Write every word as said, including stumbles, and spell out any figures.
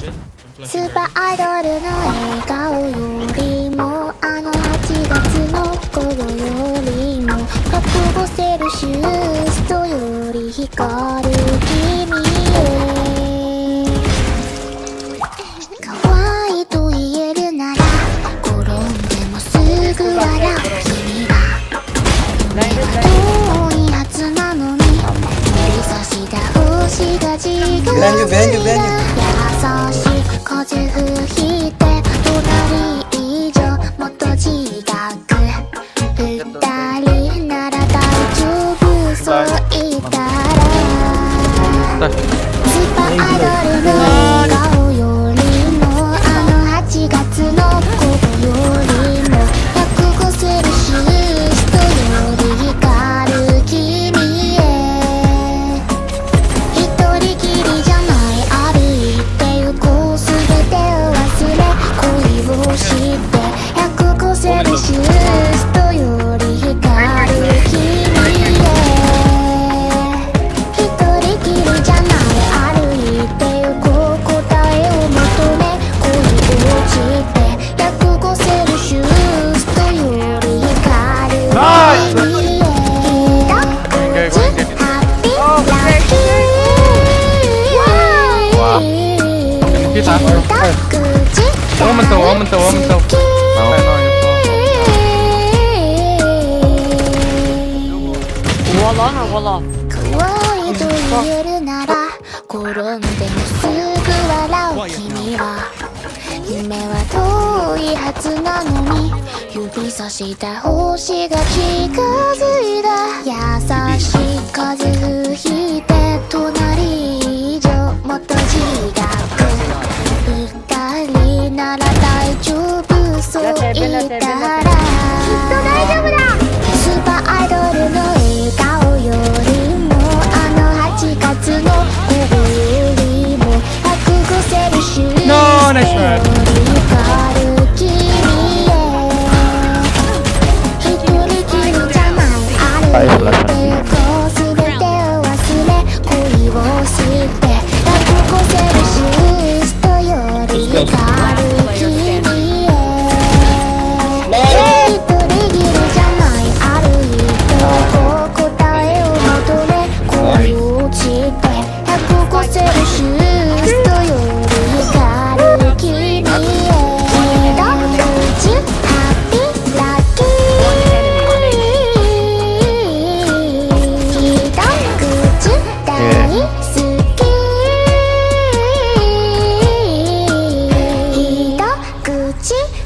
スーパーアイドルの笑顔よりもあのはちがつの午後よりもひゃくごセルシウス度より光る君へ可愛いと言えるなら転んでもすぐ笑う君は夢は遠いはずなのに指差した星が違う優しい風吹いて隣以上もっと自覚二人なら大丈夫そう言ったらスーパーアイドルの笑顔よりもあのはちがつの午後よりもひゃくごセルシウス度より光る君へ一人きりじゃない歩いてゆこうすべてを忘れ恋をしてひゃくごセルシウス度より光る君へ一人きりじゃない歩いてゆこう答えを求め恋をしてひゃくごセルシウス度より光る君へハッピーラッキー Kita Oh mentok, oh mentok, oh mentok Wallah na wallah 可愛いと言えるなら転んでもすぐ笑う君は夢は遠いはずなのに指さした星が近づいた優しい風吹いて隣以上もっと自覚二人なら大丈夫そう言ったらきっと大丈夫だスーパーアイドルの笑顔よりもあのはちがつの午後よりもひゃくごセルシウス度より光る君へ一人きりじゃない歩いてゆこうすべてを忘れ恋をしてひゃくごセルシウス度より光る君へ一人きりじゃない歩いてゆこう答えを求め恋をしてひゃくごセルシウス度より光る君へ一口ハッピーラッキー一口大好き一口